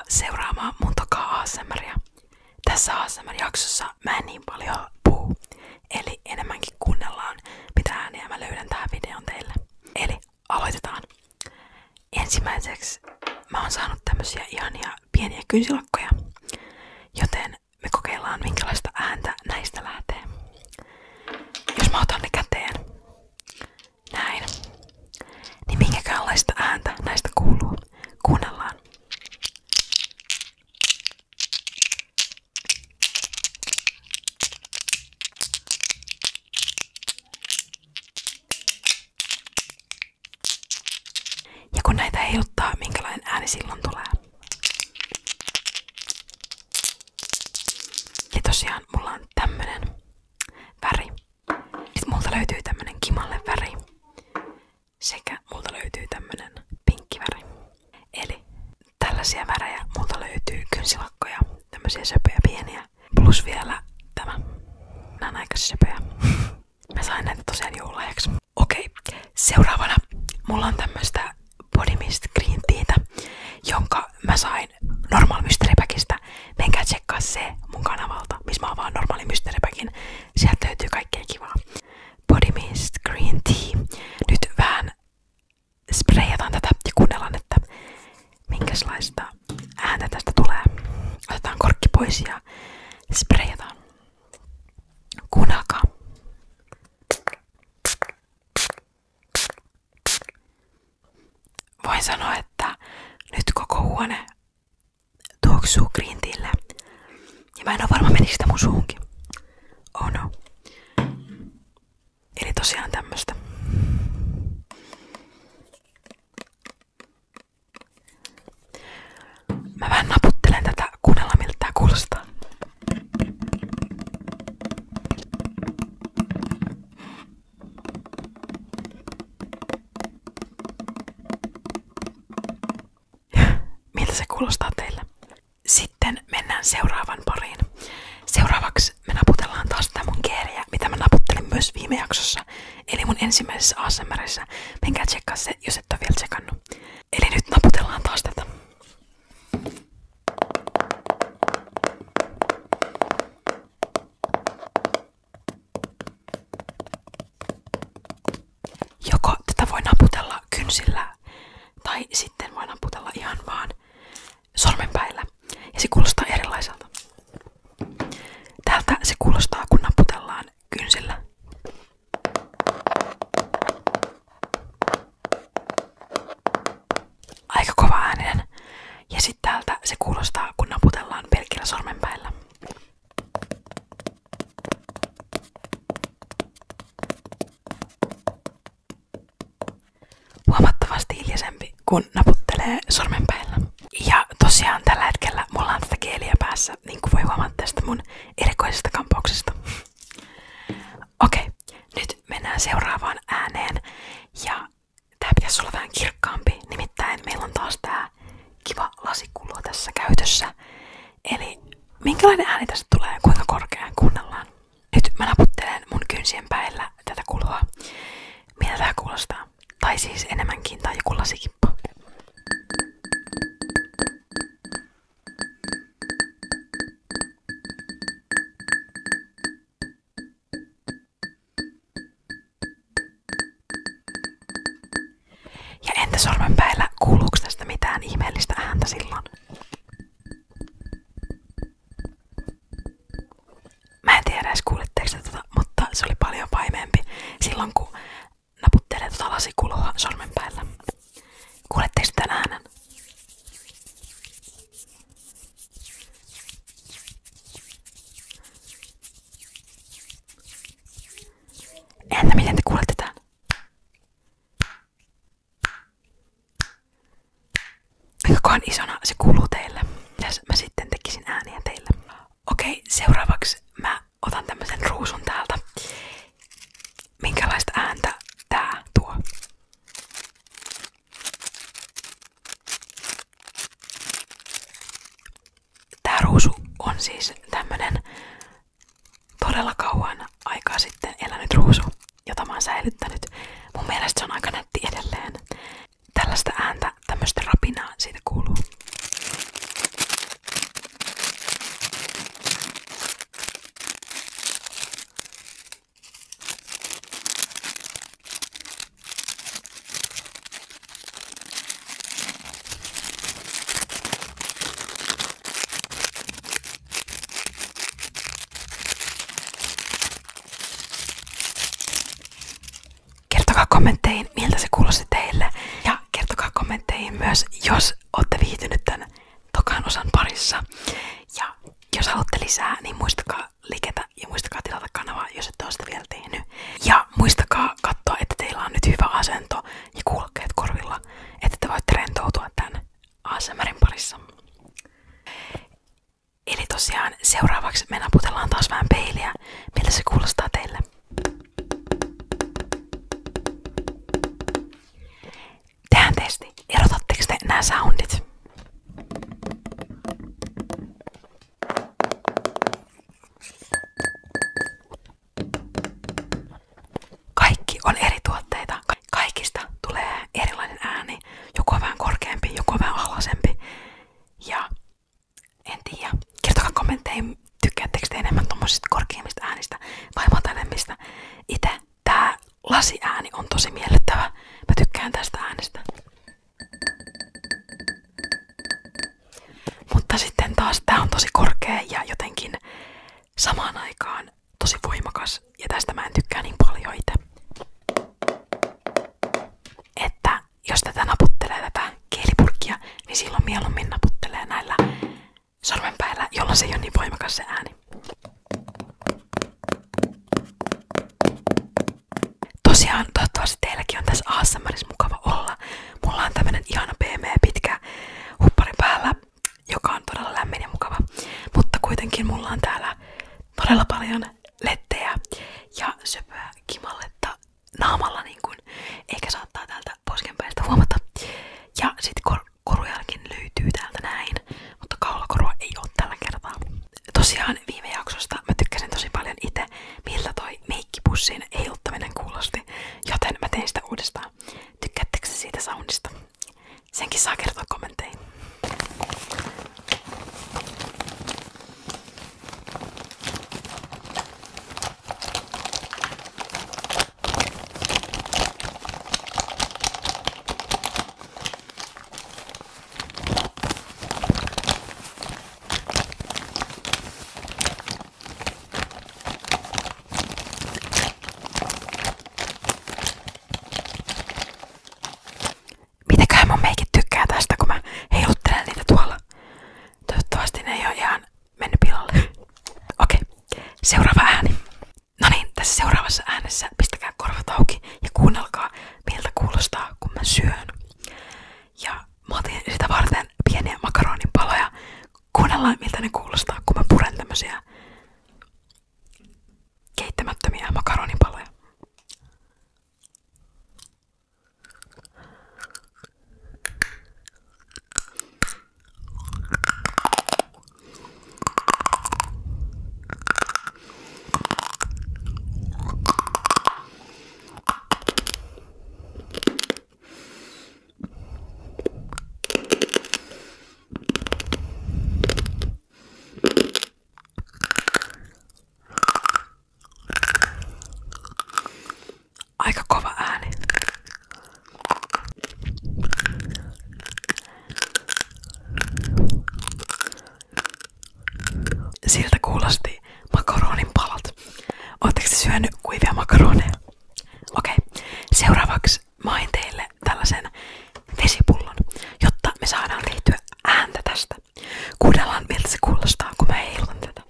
seuraamaan mun tokaa ASMRia. Tässä ASMR-jaksossa mä en niin paljon puhu, eli enemmänkin kuunnellaan mitä ääniä mä löydän tähän videon teille. Eli aloitetaan. Ensimmäiseksi mä oon saanut tämmösiä ihania pieniä kynsilakkoja, joten me kokeillaan minkälaista ääntä näistä lähtee. Jos mä otan ne käteen, näin, niin minkälaista ääntä näistä kuuluu? Kuunnellaan. Ja kun näitä heiluttaa, minkälainen ääni silloin tulee. Ja tosiaan mulla on tämmönen väri. Sitten multa löytyy tämmönen kimalle väri. Sekä multa löytyy tämmönen pinkki väri. Eli tällaisia värejä multa löytyy kynsilakkoja. Tämmösiä söpöjä pieniä. Plus vielä tämä. Nää on aika söpöjä. Mä sain näitä tosiaan joululahjaksi. Okei, seuraavana mulla on tämmöstä Body Mist Green Teatä, jonka mä sain Normal Mystery Packista. Menkää tsekkaa se mun kanavalta, missä mä avaan Normaali Mystery Packin. Sieltä löytyy kaikkea kivaa. Body Mist Green Tea. Nyt vähän sprayataan tätä ja kuunnellaan, että minkälaista ääntä tästä tulee. Otetaan korkki pois ja sprayataan. Kuunnelkaa. Voin sanoa, että nyt koko huone tuoksuu Green Tealle. Ja mä en oo varma menikö sitä mun suunkin. Oh no. Eli tosiaan tämmöstä. Mä vähän naputtelen tätä, kuunnella miltä tää kuulostaa. Miltä se kuulostaa teille? Sitten mennään seuraavan pariin. Seuraavaksi me naputellaan taas tätä mun geeliä, mitä mä naputtelin myös viime jaksossa. Eli mun ensimmäisessä ASMRissä. Menkää tsekkaa se, jos et ole vielä tsekannut. Eli nyt naputellaan taas tätä. Joko tätä voi naputella kynsillä, tai sitten voi naputella ihan vaan sormenpäillä. Ja se kuulostaa erilaiselta. Tältä se kuulostaa, kun naputellaan kynsillä. Aika kova ääninen. Ja sitten täältä se kuulostaa, kun naputellaan pelkillä sormenpäillä. Huomattavasti hiljaisempi, kun naputtelee sormenpäillä. Ja tosiaan tällä hetkellä mulla on tätä geeliä päässä, niin kuin voi huomata tästä mun erikoisesta kampauksesta. Okei, nyt mennään seuraavaan ääneen. Ja tää pitäisi olla vähän kirkkaampi, nimittäin meillä on taas tää kiva lasikulu tässä käytössä. Eli minkälainen ääni tästä tulee, kuinka korkea, kuunnellaan. Nyt mä naputtelen mun kynsien päillä tätä kulua. Mitä tää kuulostaa? Tai siis enemmänkin tai joku lasikippo. Ja entä sormenpäillä, kuuluuko tästä mitään ihmeellistä ääntä silloin? Mä en tiedä edes kuulitteko tätä, mutta se oli paljon paimeempi silloin kun naputtelee tota lasikulua sormenpäillä. Kuuletteko tämän äänen? Entä miten te kuulette tämän? Kuinkakohan isona se kuuluu teille? Mitäs mä sitten tekisin ääniä teille? Okei, seuraavaksi mä otan tämmösen ruusun täältä. Minkälaista ääntä tää tuo? Tää ruusu on siis tämmönen todella kauan aikaa sitten elänyt ruusu, jota mä oon säilyttänyt. Mun mielestä se on aika nätti edelleen. Tällaista ääntä, tämmöstä rapinaa siitä kuuluu. kommentteihin, miltä se kuulosti teille. Ja kertokaa kommentteihin myös, jos olette viihtynyt tän tokan osan parissa. Ja jos haluatte lisää, niin muistakaa liketä ja muistakaa tilata kanavaa, jos ette ole sitä vielä tehnyt. Ja muistakaa katsoa, että teillä on nyt hyvä asento ja kuulokkeet korvilla, että te voitte rentoutua tän ASMRin parissa. Eli tosiaan seuraavaksi me naputellaan taas vähän peiliä, miltä se kuulostaa teille. Tehdään testi. Erotatteko te nämä soundit? Kaikki on eri tuotteita. Kaikista tulee erilainen ääni. Joku on vähän korkeampi, joku on vähän alhaisempi. Ja en tiedä. Kertokaa kommentteihin, tykkäättekö te enemmän tommosista korkeimmista äänistä vai matalemmista. Itse tää lasiääni on tosi miellyttävä. Mä tykkään tästä äänestä. Mutta sitten taas tää on tosi korkea ja jotenkin samaan aikaan tosi voimakas. Ja tästä mä en tykkää niin paljon itse. Että jos tätä naputtelee tätä kielipurkkia, niin silloin mieluummin naputtelee näillä sormenpäillä, jolla se ei ole niin voimakas se ääni. Tosiaan, toivottavasti teilläkin on tässä ASMRissa mukava olla. Mulla on tämmönen ihana pehmeä pitkä huppari päällä, joka on todella lämmin ja mukava. Mutta kuitenkin mulla on täällä todella paljon lettejä ja söpöä kimalletta naamalla niin kuin, eikä saattaa täältä poskenpäistä huomata. Ja sit korujakin löytyy täältä näin, mutta kaulakorua ei oo tällä kertaa. Tosiaan viime jaksosta mä tykkäsin tosi paljon itse, miltä toi meikkipussin heiluttaminen kuulosti, joten mä tein sitä uudestaan. Tykkäättekö siitä soundista? Senkin saa kertoa kommentteihin. Mitäköhän mun meikit tykkää tästä, kun mä heiluttelen niitä tuolla. Toivottavasti ne ei oo ihan mennyt pilalle. Okei, seuraava ääni. No niin, tässä seuraavassa äänessä pistäkää korvat auki ja kuunnelkaa, miltä kuulostaa, kun mä syön. Ja mä otin sitä varten pieniä makaroninpaloja. Kuunnellaan, miltä ne kuulostaa, kun mä puren tämmösiä keittämättömiä makaroninpaloja. Aika kova ääni. Siltä kuulosti makaronin palat. Ootteko te syönyt kuivia makaroneja? Okei, seuraavaksi mä hain teille tällaisen vesipullon, jotta me saadaan tehtyä ääntä tästä. Kuunnellaan, miltä se kuulostaa, kun mä heilutan tätä.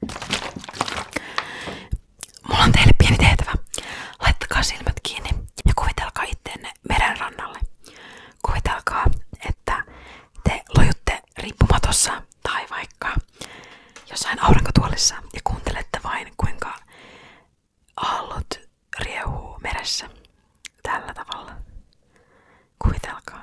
Mulla on teille pieni tehtävä. Laittakaa silmät kiinni ja kuvitelkaa itteenne meren rannalle. Kuvitelkaa, että te lojutte riippumatossa tai vaikka jossain aurinkotuolissa ja kuuntelette vain, kuinka aallot riehuu meressä. Tällä tavalla. Kuvitelkaa.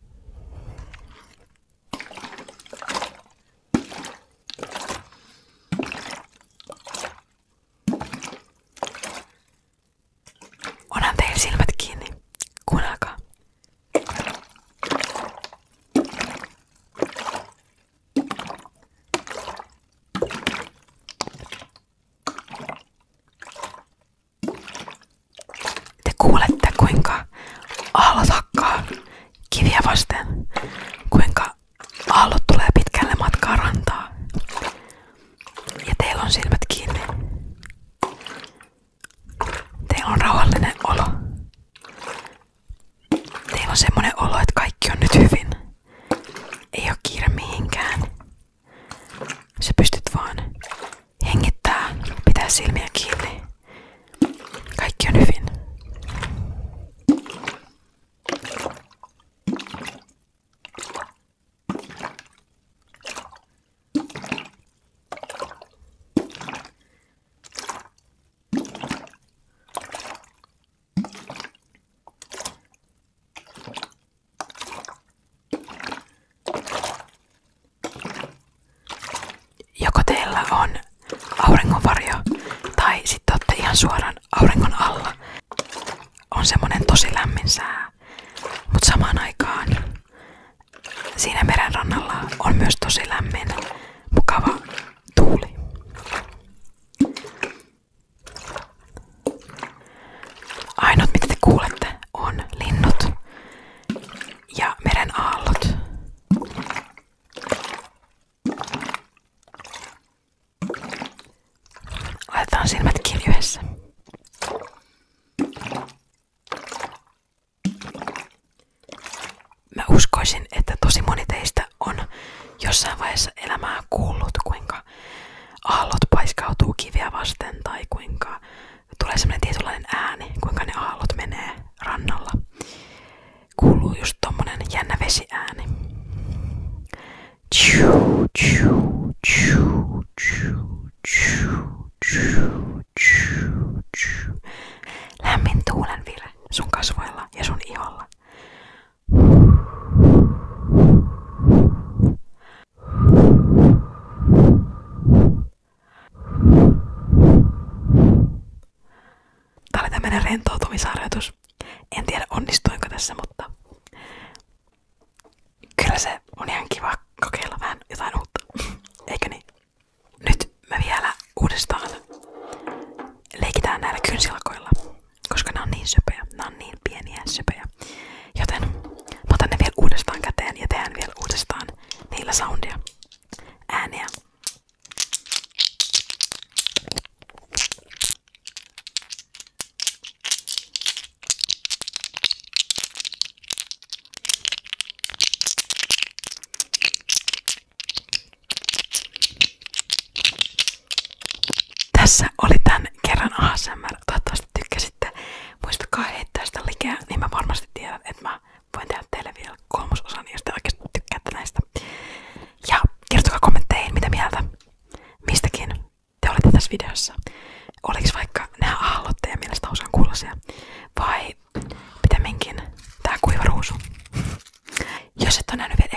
Onhan teillä silmät kiinni. Kuunnelkaa. Te kuulette, kuinka aallot hakkaa kiviä vasten. Kuinka aallot tulee pitkälle matkaa rantaa. Ja teillä on silmät kiinni. Teillä on rauhallinen olo. on auringonvarjo tai sitten olette ihan suoraan auringon alla. On semmonen tosi lämmin sää, mutta samaan aikaan siinä merenrannalla on myös tosi lämmin, mukava tuuli. Ainut mitä te kuulette on linnut ja meren aallot. Laitetaan silmät kiinni yhdessä. Mä uskoisin, että tosi moni teistä on jossain vaiheessa elämää kuullut, kuinka aallot paiskautuu kiviä vasten tai kuinka tulee semmoinen tietynlainen ääni, kuinka ne aallot menee rannalla. Kuuluu just tommonen jännä vesiääni. Lämmin tuulenvire sun kasvoilla ja sun iholla. Tää oli tämmönen rentoutumisharjoitus. En tiedä onnistuinko tässä, mutta kyllä se on ihan kiva kokeilla vähän jotain uutta. Eikö niin? Nyt me vielä uudestaan leikitään näillä kynsilakoilla, koska nämä on niin söpöjä. Nämä on niin pieniä söpöjä. Joten mä otan ne vielä uudestaan käteen ja tehdään vielä uudestaan niillä soundia. Ääniä. Tässä oli tän kerran ASMR. Toivottavasti tykkäsitte. Muistakaa heittää sitä likeä, niin mä varmasti tiedän, että mä voin tehdä teille vielä kolmososan, jos te oikeasti tykkäätte näistä. Ja kertokaa kommentteihin, mitä mieltä mistäkin te olette tässä videossa. Oliks vaikka nämä aallot teidän mielestä hauskan kuulosia? Vai pitemminkin tää kuiva ruusu? Jos et ole nähnyt vielä